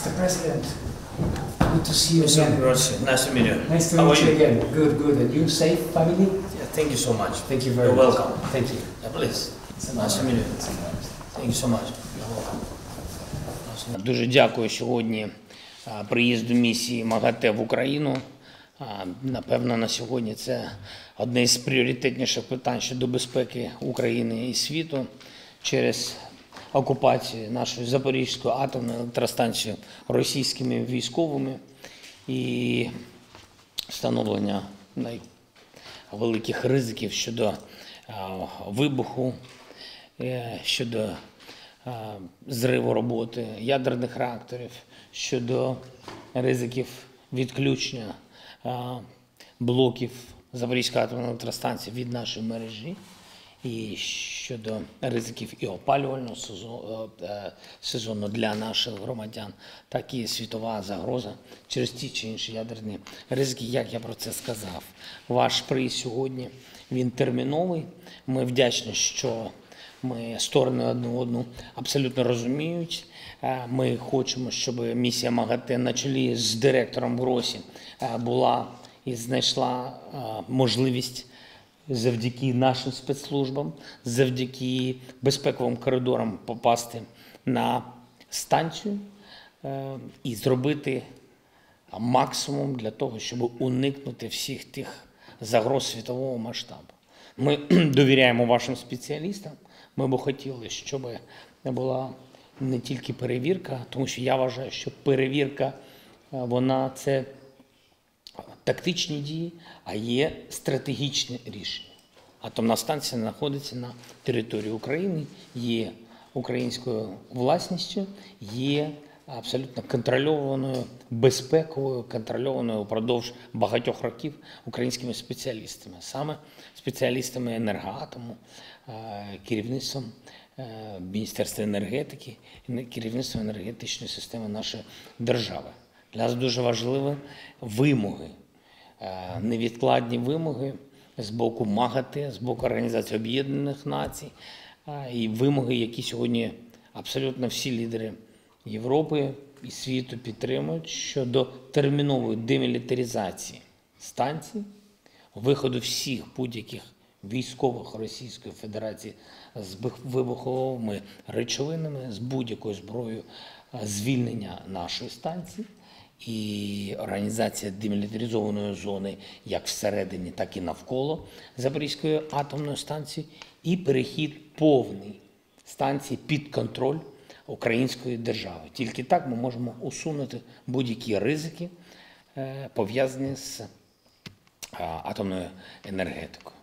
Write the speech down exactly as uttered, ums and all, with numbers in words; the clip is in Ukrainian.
Mister President, good to see you Mister again. Grossi, nice to meet you. Nice to How meet are you you? again. Good, good. And you safe, family? Yeah, thank you so much. Thank you very You're much. welcome. Thank you. Yeah, please. It's an Nice to honor. meet you. It's an honor. Thank you so much. You're welcome. Дуже дякую сьогодні а, приїзду місії МАГАТЕ в Україну. А, Напевно, на сьогодні це одне з пріоритетніших питань щодо безпеки України і світу через окупацію нашої Запорізької атомної електростанції російськими військовими і встановлення найвеликих ризиків щодо а, вибуху, е, щодо а, зриву роботи ядерних реакторів, щодо ризиків відключення а, блоків Запорізької атомної електростанції від нашої мережі, і щодо ризиків і опалювального сезону, сезону для наших громадян, так і світова загроза через ті чи інші ядерні ризики, як я про це сказав. Ваш приїзд сьогодні, він терміновий. Ми вдячні, що ми сторони одну одну абсолютно розуміють. Ми хочемо, щоб місія МАГАТЕ на чолі з директором Гросі була і знайшла можливість завдяки нашим спецслужбам, завдяки безпековим коридорам попасти на станцію і зробити максимум для того, щоб уникнути всіх тих загроз світового масштабу. Ми довіряємо вашим спеціалістам. Ми б хотіли, щоб була не тільки перевірка, тому що я вважаю, що перевірка, вона це тактичні дії, а є стратегічне рішення. Атомна станція знаходиться на території України, є українською власністю, є абсолютно контрольованою, безпековою, контрольованою впродовж багатьох років українськими спеціалістами, саме спеціалістами енергоатому, керівництвом Міністерства енергетики, керівництвом енергетичної системи нашої держави. Для нас дуже важливі вимоги, невідкладні вимоги з боку МАГАТЕ, з боку Організації Об'єднаних Націй, і вимоги, які сьогодні абсолютно всі лідери Європи і світу підтримують щодо термінової демілітаризації станцій, виходу всіх будь-яких військових Російської Федерації з вибуховими речовинами, з будь-якою зброєю, звільнення нашої станції і організація демілітаризованої зони як всередині, так і навколо Запорізької атомної станції, і перехід повний станції під контроль української держави. Тільки так ми можемо усунути будь-які ризики, пов'язані з атомною енергетикою.